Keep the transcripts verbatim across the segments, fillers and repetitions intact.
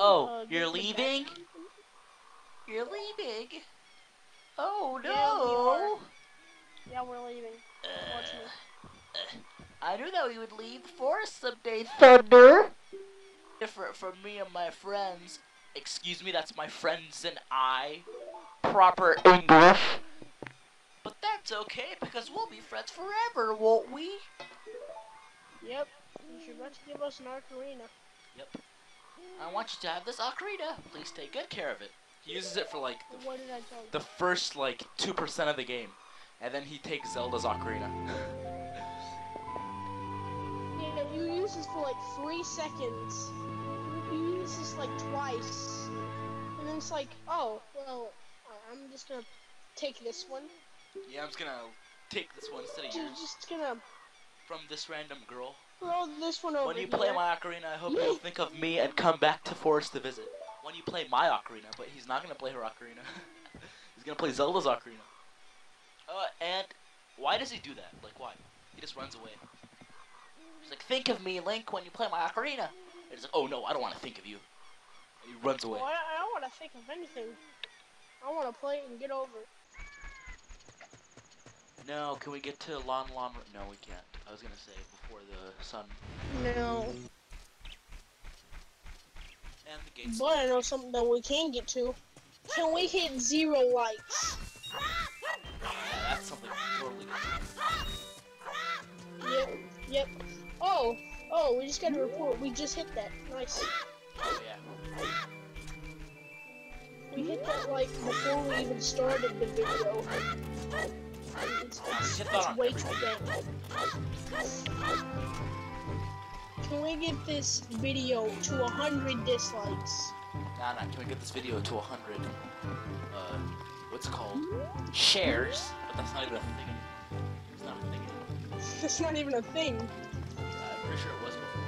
Oh, uh, you're get the leaving? back- You're leaving? Oh Yeah, we are. no! Yeah, we're leaving. Watch me. Uh, I knew that we would leave the forest someday, Thunder! Different from me and my friends. Excuse me, that's my friends and I. Proper English. But that's okay, because we'll be friends forever, won't we? Yep. You're about to give us an ocarina. Yep. I want you to have this ocarina. Please take good care of it. He uses it for like the, What did I tell you? the first like two percent of the game, and then he takes Zelda's ocarina. Yeah, you use this for like three seconds. You use this like twice. And then it's like, oh, well, I'm just gonna take this one. Yeah, I'm just gonna take this one instead of Just, yours just gonna from this random girl. throw this one over When you here. play my ocarina, I hope you'll think of me and come back to Forest to visit. When you play my ocarina, but he's not gonna play her ocarina. He's gonna play Zelda's ocarina. Uh, and why does he do that? Like, why? He just runs away. He's like, think of me, Link, when you play my ocarina. And he's like, oh no, I don't want to think of you. And he runs away. Well, I, I don't want to think of anything. I want to play it and get over it. No, can we get to Lon Lon? No, we can't. I was gonna say before the sun No. and the gates. But I know something that we can get to. Can we hit zero likes? Yeah, that's something totally different. Yep, yep. Oh, oh, we just got a report. We just hit that. Nice. Oh yeah. We hit that like before we even started the video. It's, it's, Hit that it's on way every too video. bad. Can we get this video to one hundred dislikes? Nah, nah, can we get this video to one hundred, uh, what's it called? Shares? But that's not even a thing anymore. It's not a thing anymore. That's not even a thing. Uh, I'm pretty sure it was before.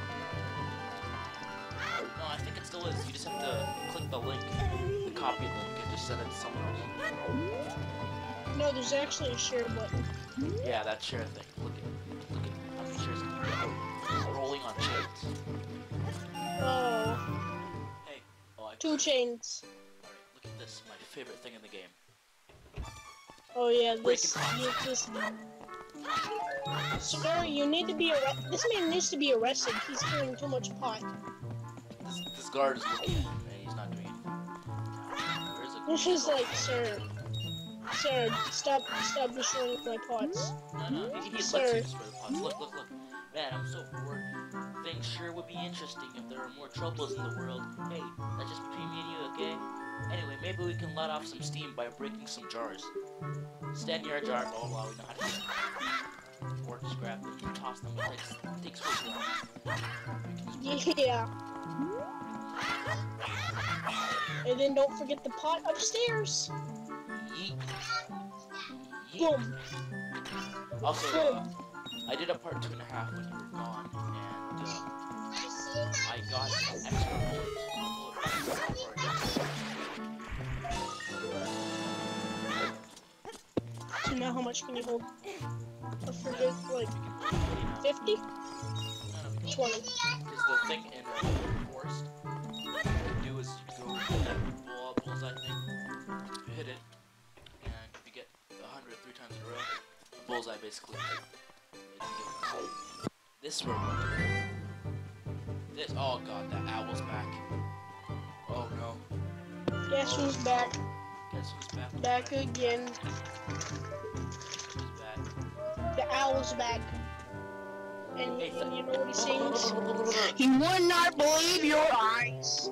No, I think it still is. You just have to click the link, the copy link, and just send it to someone else. No, there's actually a share button. Yeah, that share thing. Look at look at how many shares can you get? Rolling on chains. Oh, Hey, oh, I two chains. Alright, look at this, my favorite thing in the game. Oh yeah, Breaking this, concepts. this. Sir, you need to be arrested. This man needs to be arrested. He's carrying too much pot. This, this guard is looking at him, and he's not doing anything. Where's it? This is like, sir, sir, stop, stop destroying my pots. No, no, he, he lets Sir. you destroy the pots. Look, look, look. Man, I'm so bored. Things sure would be interesting if there were more troubles in the world. Hey, that's just between me and you, okay? Anyway, maybe we can let off some steam by breaking some jars. Stand near a jar, blah blah blah, we know how to do it. Or just grab them and toss them. It takes, it takes way too long. Yeah. And then don't forget the pot upstairs. Yeet. Yeet. Boom. Also, uh, I did a part two and a half when you were gone, and uh, I got some extra bullets. So now how much can you hold? I forget, like, fifty? twenty. Because the thing in uh, Forest, what you do is you go hit that bull, bullseye thing, you hit it, and if you get a hundred three times in a row, the bullseye basically. This room. This. Oh god, that owl's back. Oh no. Guess who's back? Guess who's back? Back again. Who's back? The owl's back. And, Hey, and you know what he sings? You would not believe your eyes.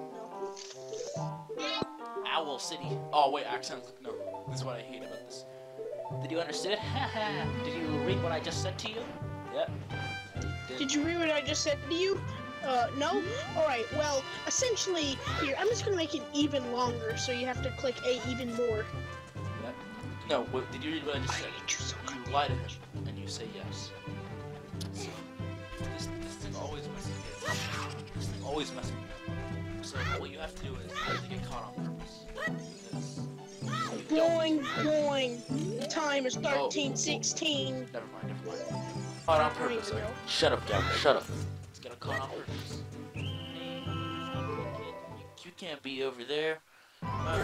Owl City. Oh wait, accent. No, this is what I hate about this. Did you understand? Haha. Did you read what I just said to you? Yep. Did. Did you read what I just said to you? Uh, no? Alright, well, essentially, here, I'm just gonna make it even longer, so you have to click A even more. Yep. No, what, did you read what I just said? You're so You lie to him, and you say yes. So, this, this thing always messes with me. This thing always messes with me. So, what you have to do is you have to get caught on purpose. Because if you don't- Boing, boing. The time is thirteen sixteen. Never mind, never mind. Caught on purpose. Like, shut up, Gavin, shut up. Let's get a caught on purpose. Hey, you cute can't be over there. Uh,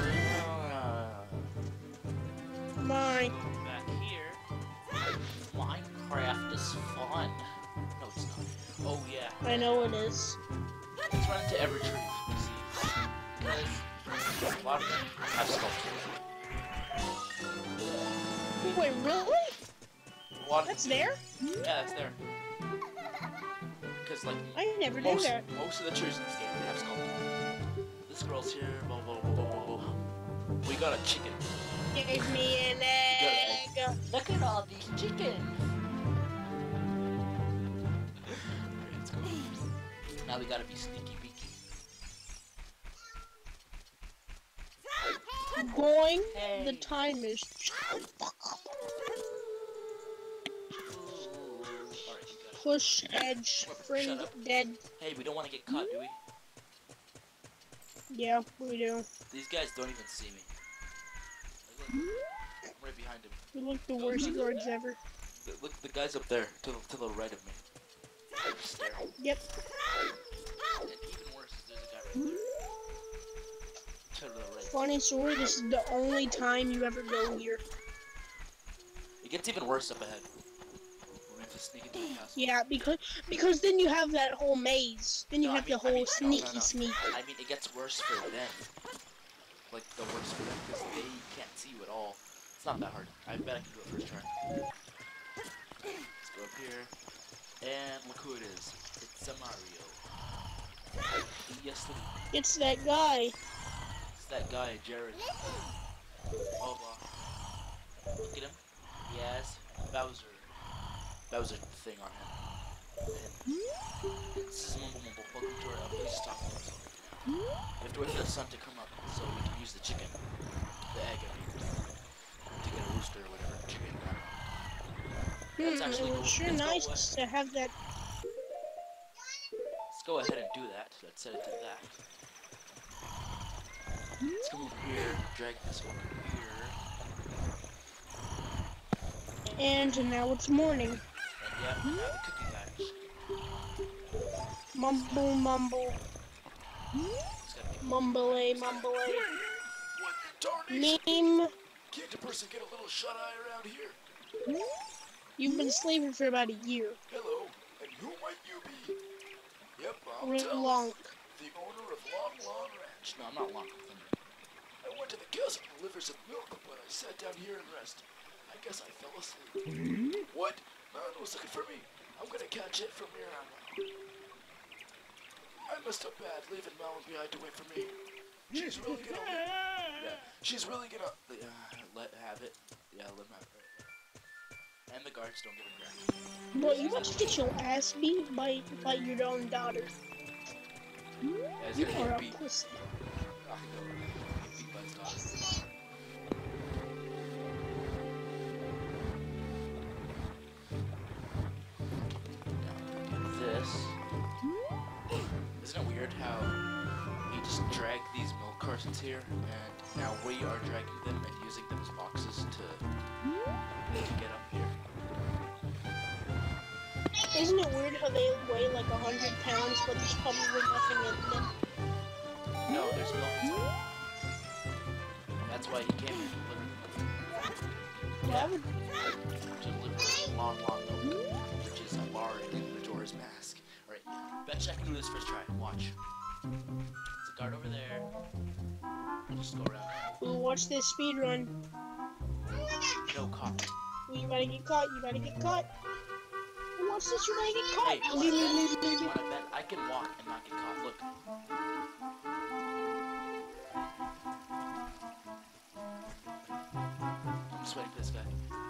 Mine. back here. Minecraft is fun. No, it's not. Oh yeah. I know it is. Let's run into every tree you see. Because a lot of them have sculptures. Wait, really? A lot of That's them do. there? Yeah, that's there. Because like I never most, knew that. most of the trees in this game they have sculptures. This girl's here. Blah blah blah blah blah. blah. We got a chicken. Give me an egg. Look at all these chickens. Let's go. Now we gotta be sneaky beaky. Going. Hey. The time is. Alright, you got it. Push edge. Friend Shut up. dead. Hey, we don't want to get caught, do we? Yeah, we do. These guys don't even see me. Like, look, I'm right behind him. We look the worst guards ever. The- Look, the guy's up there, to the, to the right of me. Just there. Yep. And even worse is there's a guy right there. To the right. Funny story, this is the only time you ever go here. It gets even worse up ahead. We have to sneak into the castle. Yeah, because because then you have that whole maze. Then you No, I have mean- the I whole mean, no, no, sneaky no. sneak. I mean, it gets worse for them. Like, the worse for them, because they can't see you at all. It's not that hard. I bet I can do it first try. Let's go up here. And look who it is. It's a Mario. Yes, look. It's that guy. It's that guy, Jared. Blah, blah. Look at him. He has Bowser. Bowser thing on him. And this is Mumble Mumble. Welcome to our uh, please stop also. We have to wait for the sun to come up so we can use the chicken. The egg, I mean. To get a rooster or whatever. Chicken, I don't know. Let's Hmm, actually it go- was sure let's go nice away. to have that. Let's go ahead and do that. Let's set it to that. Let's come over here, drag this one here. And now it's morning. And yeah, we have the cookie patch. Mumble, mumble, It's gotta be mumble, a mumble. What darnation? Name. Can't a person get a little shut eye around here? You've been slaving for about a year. Hello, and who might you be? Yep, I'll Real tell. long. The owner of Long Long Ranch. No, I'm not Long. I went to the kiosk for livers of milk, but I sat down here and rest. I guess I fell asleep. What? Man was looking for me. I'm gonna catch it from here on out. I messed up bad leaving Malin behind to wait for me. She's really gonna. Yeah, she's really gonna uh, let have it. Yeah, let him have it. Right. And the guards don't give a crap. Bro, you want to get your ass beat by by your own daughter. Yeah, he's You gonna are get a beat. pussy. Ah, no. Beat by his daughter. Now, get this. Isn't it weird how we just drag these milk cartons here, and now we are dragging them and using them as boxes to, to get up here? Isn't it weird how they weigh like a hundred pounds, but there's probably nothing in them? No, there's milk inside. That's why he came here to deliver Well, I would. to deliver long, long milk, which is a bar in Majora's Mask. Alright, bet you I can do this first try. Watch. There's a guard over there. We'll just go around. We'll watch this speed run. No cop. You gotta get caught. You gotta get caught. Watch this. You gotta get caught. Hey, wanna bet, wanna bet I can walk and not get caught. Look. I'm just waiting for this guy.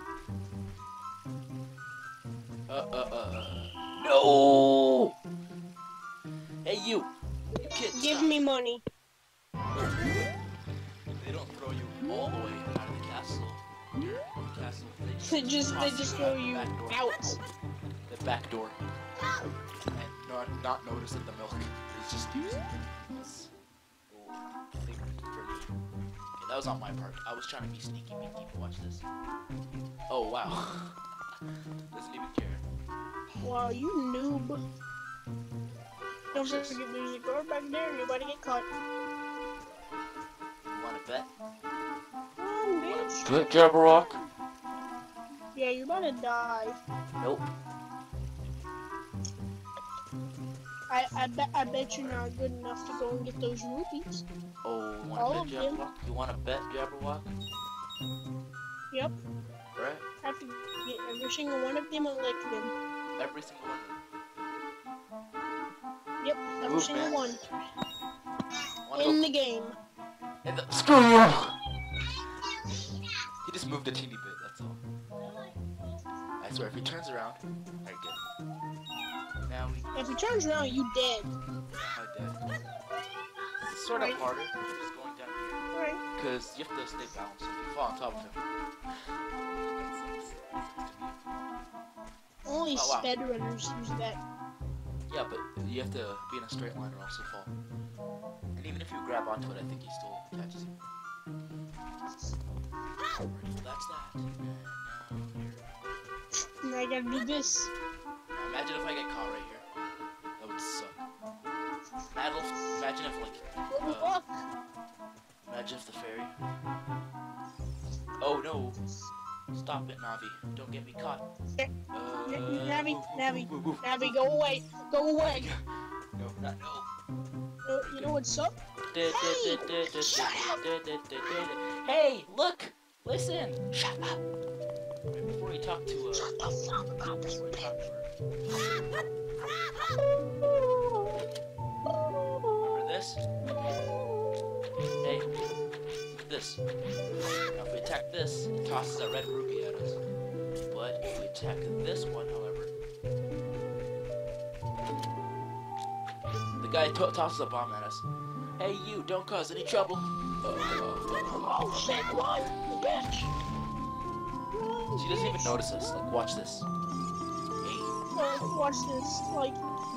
Uh, uh, uh, uh. No! Hey, you! You kid, Give stop. me money. They don't throw you all the way out of the castle. Your castle. They just they toss just you throw the you back door. out. The back door. And not, not notice that the milk is just used as a thing for me. Okay, that was on my part. I was trying to be sneaky beaky. Watch this. Oh, wow. Doesn't even care. Wow, you noob. Don't forget there's a guard back there and you gotta get caught. bet? Oh, bitch. Bet, Jabberwock? Yeah, you're about to die. Nope. I, I bet I bet you're not good enough to go and get those rupees. Oh, you All want to bet, of them. Jabberwock? You want to bet, Jabberwock? Yep. Right? I have to get every single one of them and lick them. Every single one. Yep, every Move, single man. one. Wanna In go- the game. In the screw you! He just moved a teeny bit, that's all. I swear, if he turns around, I get it. Now we If he turns around, you dead. how dead. It's sort of Right. harder, just going down here. Alright. Because you have to stay balanced. If you fall on top of him. That sucks. Only Oh, wow. speedrunners use that. Yeah, but you have to be in a straight line or else you'll fall. And even if you grab onto it, I think he still catches you. Alright, so that's that. And now here. And I gotta do this. Now imagine if I get caught right here. That would suck. Imagine if, imagine if like, What the uh, fuck? imagine if the fairy. Oh no! Stop it, Navi! Don't get me caught. Yeah. Uh, Navi, move, Navi, move, move. Navi, go away. Go away. No, not no. You, you know what's up? Hey, shut Hey, look! Listen! Shut up! Right before you talk to uh, Shut the fuck up. before you talk to her. Remember this? Hey, this. Now if we attack this, it tosses a red ruby at us. But if we attack this one, however, the guy to tosses a bomb at us. Hey you, don't cause any trouble. Uh, uh, uh, Oh shit, run, you bitch. She doesn't even notice us. Like, watch this. Hey, Uh, watch this. Like,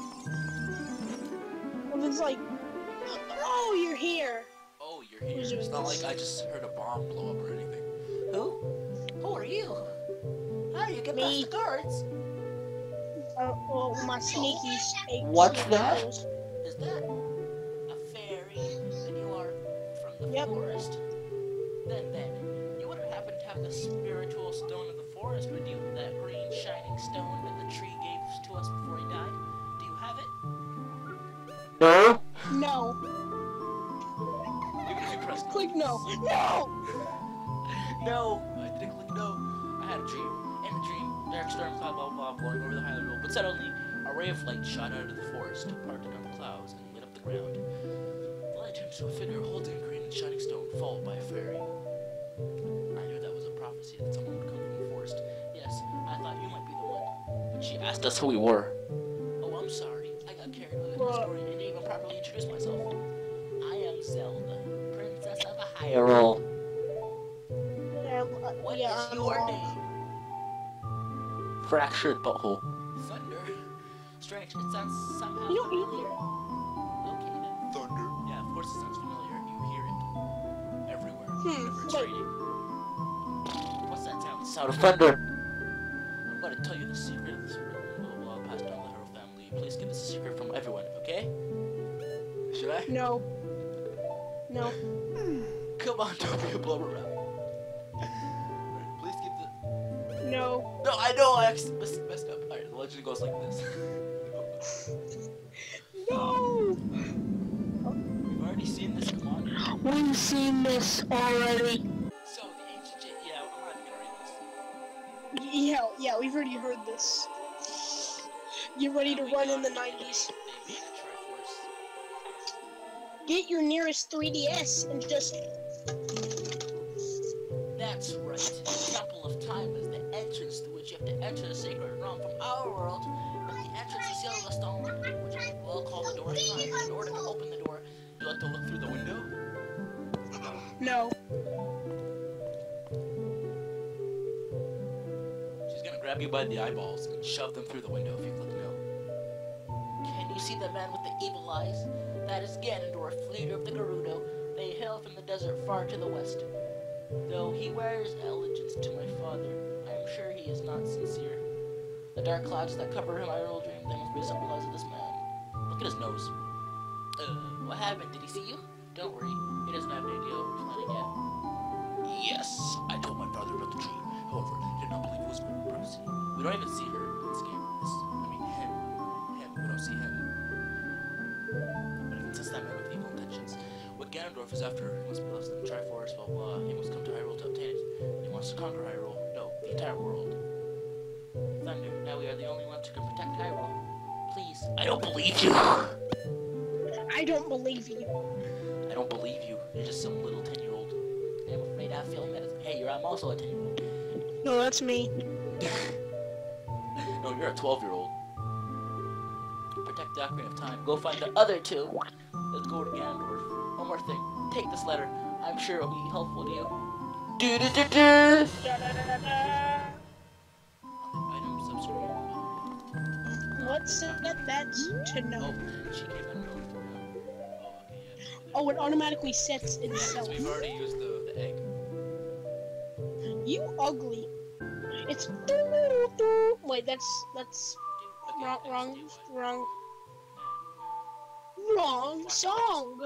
if it's like, oh, you're here. oh, you're here. It's not like I just heard a bomb blow up or anything. Who? Who are you? How do you get Me. past the guards? Uh, well, my sneaky snake. What's snake that? skills. Is that a fairy? And you are from the Yep. forest? Then, then, you wouldn't happen to have the spiritual stone of the forest, would you? That green shining stone that the tree gave to us before he died? Do you have it? No. No. Even if you press Click no. No! No, I didn't click no. I had a dream. In the dream, dark storm cloud, blah, blah, blah, blowing over the highland road. But suddenly, a ray of light shot out of the forest, parted on the clouds, and lit up the ground. The light turned to a figure holding a green and shining stone, followed by a fairy. I knew that was a prophecy that someone would come from the forest. Yes, I thought you might be the one. But she asked us who we were. Oh, I'm sorry. I got carried away with the story and didn't even properly introduce myself. I am Zelda, Princess of Hyrule. Yeah, uh, What yeah, is I'm your wrong. name? Fractured butthole. Thunder. Strange. It sounds somehow You don't eat familiar. Okay then. Thunder. Yeah, of course it sounds familiar. You hear it everywhere. Hmm, Whenever it's wait. raining. What's that sound? It's the sound of thunder. I'm going to tell you the secret of this riddle. Blah, blah, passed down to the Hyrule family. Please keep this a secret from everyone, okay? Should I? No. No. Come on, don't be a blubber wrap. Alright, please keep the. No. No, I know I actually messed, messed up. Alright, the legend goes like this. No! We've already seen this, come on. We've seen this already. So, the ancient J- yeah, I'm not even gonna read this. Yeah, yeah, we've already heard this. Get ready to run in the nineties. They made a Triforce. Get your nearest three D S and just... That's right. The Temple of Time is the entrance through which you have to enter the sacred realm from our world. And the entrance is Yellowstone, which we'll call the door of time. In order to open the door, you have to look through the window. No. She's gonna grab you by the eyeballs and shove them through the window if you click no. Can you see the man with the evil eyes? That is Ganondorf, leader of the Gerudo. They hail from the desert far to the west. Though he wears allegiance to my father, I am sure he is not sincere. The dark clouds that cover him, I will dream they must be symbolized of this man. Look at his nose. Uh, what happened? Did he see you? Don't worry, he doesn't have any idea what we're planning yet. Yes, I told my father about the dream. However, I did not believe it was my prophecy. We don't even see her in this game. This, I mean, him. Him. We don't see him. But I can sense that man with evil intentions. What Ganondorf is after must be less than the Triforce, blah blah. He must come to Hyrule to obtain it. He wants to conquer Hyrule. No, the entire world. Thunder, now we are the only ones who can protect Hyrule. Please. I don't believe you! I don't believe you. I don't believe you. You're just some little ten-year-old. I'm afraid I feel medicine. Hey, you're I'm also a ten-year-old. No, that's me. No, you're a twelve-year-old. Protect the Ocarina of Time. Go find the other two. Let's go to Ganondorf. One more thing. Take this letter. I'm sure it'll be helpful to you. Do do do do. Item subscreen. What's that? That's to know. Oh, she came in. Oh, okay, yeah. Oh, it automatically sets Because itself. we've already used the, the egg. You ugly. It's wait. That's that's Okay, wrong. next, Wrong. do what? Wrong. Wrong song.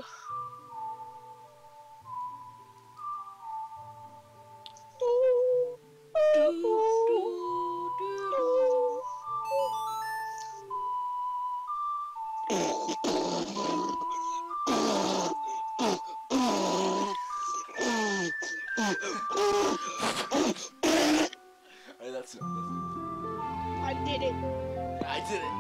Alright, that's it. That's it. I did it. I did it.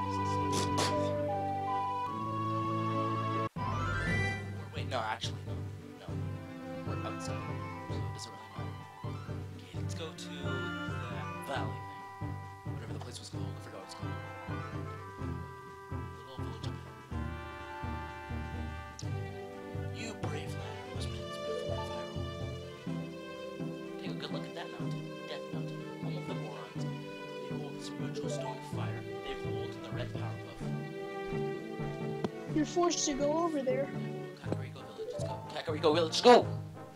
Wait, no, actually, no. No. We're outside, so it doesn't really matter. Okay, let's go to the valley thing. Whatever the place was called. I forgot what it's called. The little village up there. You brave lad who was meant to be for Hyrule. Take a good look at that mountain. Death Mountain. Home of the Morons. They hold the spiritual stone of fire. They hold the red power puff. You're forced to go over there. Kakariko Village, let's go. Kakariko Village, let's go!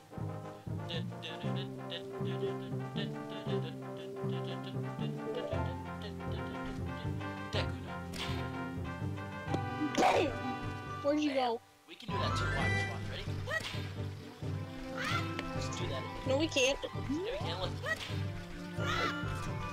Damn. Where'd you go? We can do that too. Watch, watch, ready? Let's do that. No, we can't. Yeah, we can. Look.